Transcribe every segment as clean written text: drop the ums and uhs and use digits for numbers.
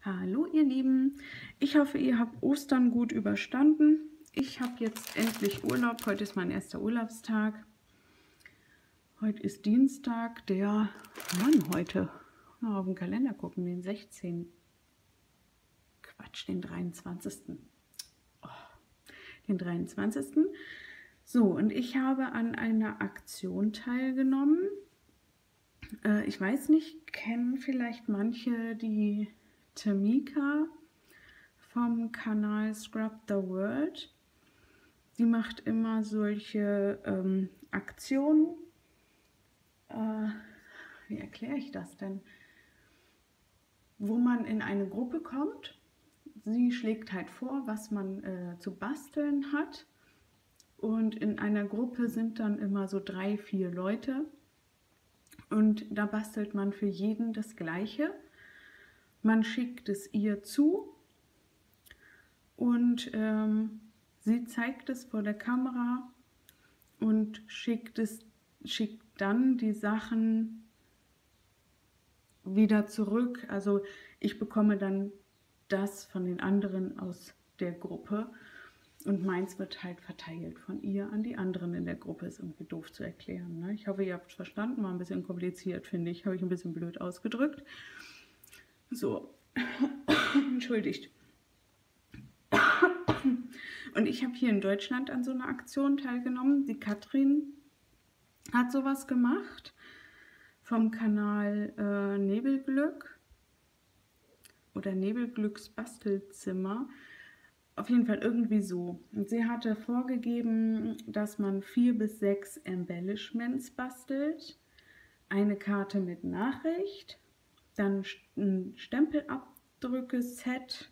Hallo ihr Lieben, ich hoffe ihr habt Ostern gut überstanden. Ich habe jetzt endlich Urlaub, heute ist mein erster Urlaubstag. Heute ist Dienstag, der, wann heute? Mal auf den Kalender gucken, den 16. Quatsch, den 23. Oh, den 23. So, und ich habe an einer Aktion teilgenommen. Ich weiß nicht, kennen vielleicht manche die Tamika vom Kanal Scrub the World. Die macht immer solche Aktionen. Wie erkläre ich das denn? Wo man in eine Gruppe kommt. Sie schlägt halt vor, was man zu basteln hat. Und in einer Gruppe sind dann immer so 3, 4 Leute. Und da bastelt man für jeden das Gleiche. Man schickt es ihr zu und sie zeigt es vor der Kamera und schickt dann die Sachen wieder zurück. Also ich bekomme dann das von den anderen aus der Gruppe und meins wird halt verteilt von ihr an die anderen in der Gruppe. Ist irgendwie doof zu erklären, ne? Ich hoffe, ihr habt es verstanden. War ein bisschen kompliziert, finde ich. Habe ich ein bisschen blöd ausgedrückt. So, entschuldigt. Und ich habe hier in Deutschland an so einer Aktion teilgenommen. Die Katrin hat sowas gemacht vom Kanal Nebelglück oder Nebelglücks Bastelzimmer. Auf jeden Fall irgendwie so. Und sie hatte vorgegeben, dass man 4 bis 6 Embellishments bastelt, eine Karte mit Nachricht, dann ein Stempelabdruckset,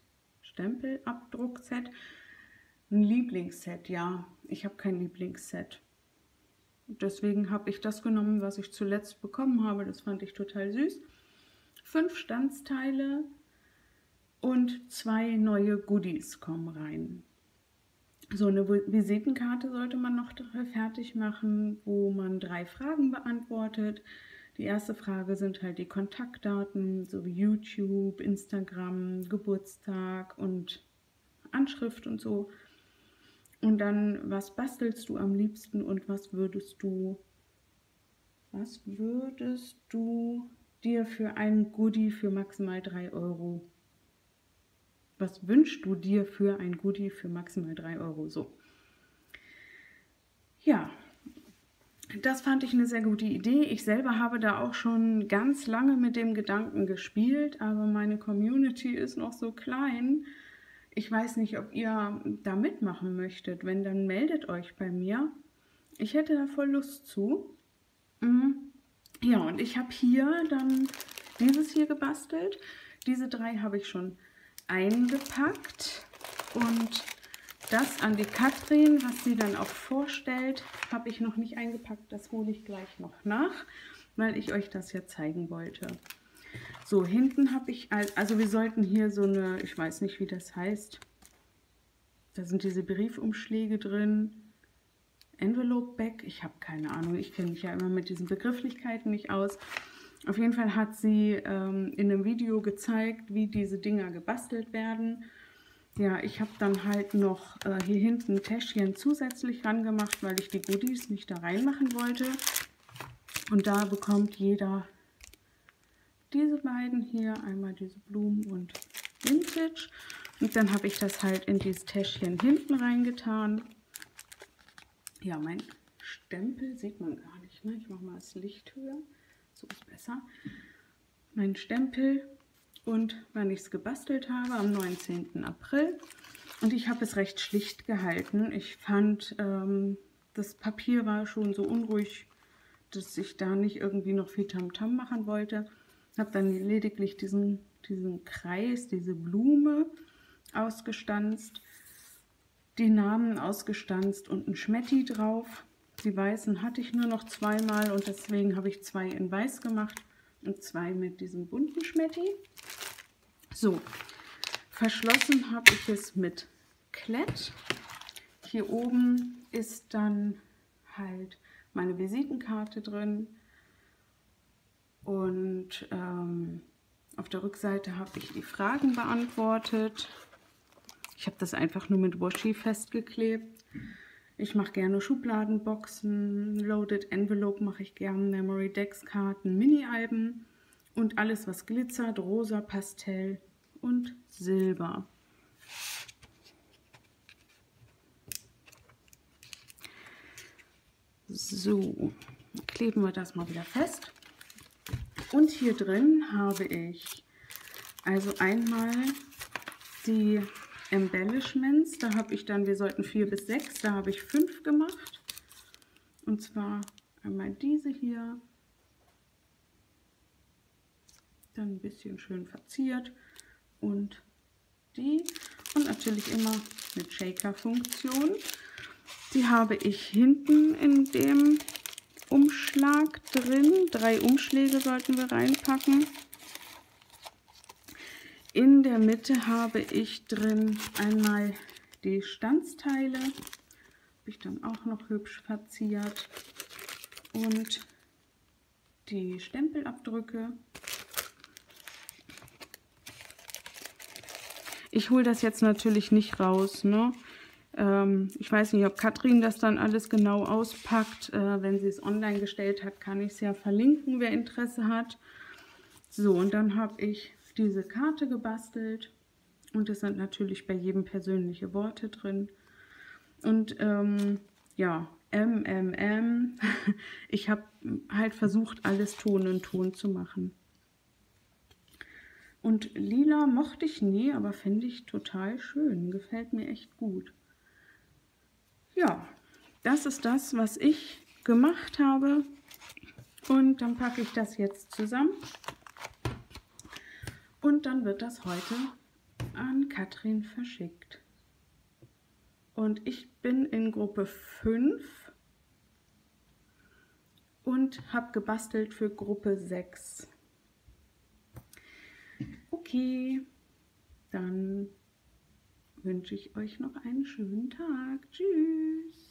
ein Lieblingsset, ja. Ich habe kein Lieblingsset. Deswegen habe ich das genommen, was ich zuletzt bekommen habe. Das fand ich total süß. 5 Standsteile und 2 neue Goodies kommen rein. So eine Visitenkarte sollte man noch fertig machen, wo man 3 Fragen beantwortet. Die erste Frage sind halt die Kontaktdaten, so wie YouTube, Instagram, Geburtstag und Anschrift und so. Und dann, was bastelst du am liebsten und was würdest du dir für ein Goodie für maximal 3 Euro? Was wünschst du dir für ein Goodie für maximal 3 Euro? So. Ja, das fand ich eine sehr gute Idee. Ich selber habe da auch schon ganz lange mit dem Gedanken gespielt, aber meine Community ist noch so klein. Ich weiß nicht, ob ihr da mitmachen möchtet. Wenn, dann meldet euch bei mir. Ich hätte da voll Lust zu. Ja, und ich habe hier dann dieses hier gebastelt. Diese 3 habe ich schon eingepackt. Und das an die Katrin, was sie dann auch vorstellt, habe ich noch nicht eingepackt. Das hole ich gleich noch nach, weil ich euch das ja zeigen wollte. So, hinten habe ich, also wir sollten hier so eine, ich weiß nicht, wie das heißt. Da sind diese Briefumschläge drin. Envelope Bag, ich habe keine Ahnung. Ich kenne mich ja immer mit diesen Begrifflichkeiten nicht aus. Auf jeden Fall hat sie in einem Video gezeigt, wie diese Dinger gebastelt werden. Ja, ich habe dann halt noch hier hinten ein Täschchen zusätzlich ran gemacht, weil ich die Goodies nicht da reinmachen wollte. Und da bekommt jeder diese beiden hier, einmal diese Blumen und Vintage. Und dann habe ich das halt in dieses Täschchen hinten reingetan. Ja, mein Stempel sieht man gar nicht, ne? Ich mache mal das Licht höher, so ist besser. Mein Stempel und wann ich es gebastelt habe, am 19. April. Und ich habe es recht schlicht gehalten. Ich fand, das Papier war schon so unruhig, dass ich da nicht irgendwie noch viel Tamtam machen wollte. Habe dann lediglich diesen Kreis, diese Blume ausgestanzt, die Namen ausgestanzt und ein Schmetti drauf. Die weißen hatte ich nur noch 2-mal und deswegen habe ich 2 in weiß gemacht und 2 mit diesem bunten Schmetti. So, verschlossen habe ich es mit Klett. Hier oben ist dann halt meine Visitenkarte drin. Und Auf der Rückseite habe ich die Fragen beantwortet. Ich habe das einfach nur mit Washi festgeklebt. Ich mache gerne Schubladenboxen, Loaded Envelope mache ich gerne, Memory Decks Karten, Mini-Alben und alles, was glitzert, rosa, Pastell und Silber. So, kleben wir das mal wieder fest. Und hier drin habe ich also einmal die Embellishments, da habe ich dann, wir sollten 4 bis 6, da habe ich 5 gemacht. Und zwar einmal diese hier, dann ein bisschen schön verziert und die und natürlich immer mit Shaker-Funktion. Die habe ich hinten in dem Umschlag drin. 3 Umschläge sollten wir reinpacken. In der Mitte habe ich drin einmal die Stanzteile, habe ich dann auch noch hübsch verziert, und die Stempelabdrücke. Ich hole das jetzt natürlich nicht raus, ne? Ich weiß nicht, ob Katrin das dann alles genau auspackt. Wenn sie es online gestellt hat, kann ich es ja verlinken, wer Interesse hat. So, und dann habe ich diese Karte gebastelt und es sind natürlich bei jedem persönliche Worte drin. Und ja, ich habe halt versucht, alles Ton in Ton zu machen. Und lila mochte ich nie, aber finde ich total schön. Gefällt mir echt gut. Ja, das ist das, was ich gemacht habe. Und dann packe ich das jetzt zusammen. Und dann wird das heute an Katrin verschickt. Und ich bin in Gruppe 5 und habe gebastelt für Gruppe 6. Okay, dann wünsche ich euch noch einen schönen Tag. Tschüss.